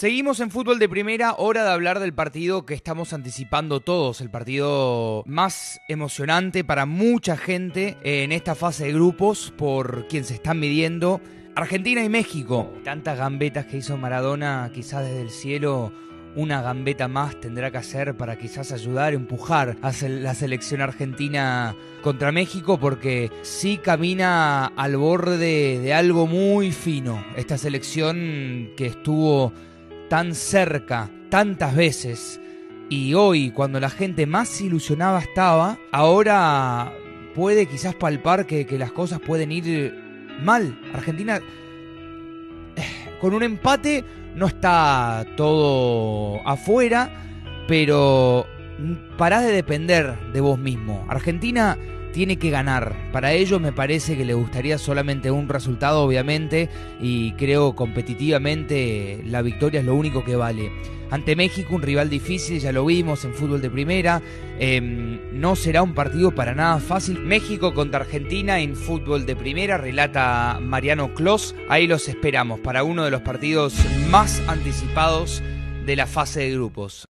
Seguimos en Fútbol de Primera, hora de hablar del partido que estamos anticipando todos, el partido más emocionante para mucha gente en esta fase de grupos por quien se están midiendo. Argentina y México. Tantas gambetas que hizo Maradona, quizás desde el cielo una gambeta más tendrá que hacer para quizás ayudar, empujar a la selección argentina contra México, porque sí camina al borde de algo muy fino. Esta selección que estuvo tan cerca tantas veces y hoy, cuando la gente más ilusionada estaba, ahora puede quizás palpar que las cosas pueden ir mal. Argentina con un empate no está todo afuera, pero parás de depender de vos mismo. Argentina tiene que ganar. Para ello me parece que le gustaría solamente un resultado, obviamente, y creo competitivamente la victoria es lo único que vale. Ante México, un rival difícil, ya lo vimos en Fútbol de Primera, no será un partido para nada fácil. México contra Argentina en Fútbol de Primera, relata Mariano Clos. Ahí los esperamos para uno de los partidos más anticipados de la fase de grupos.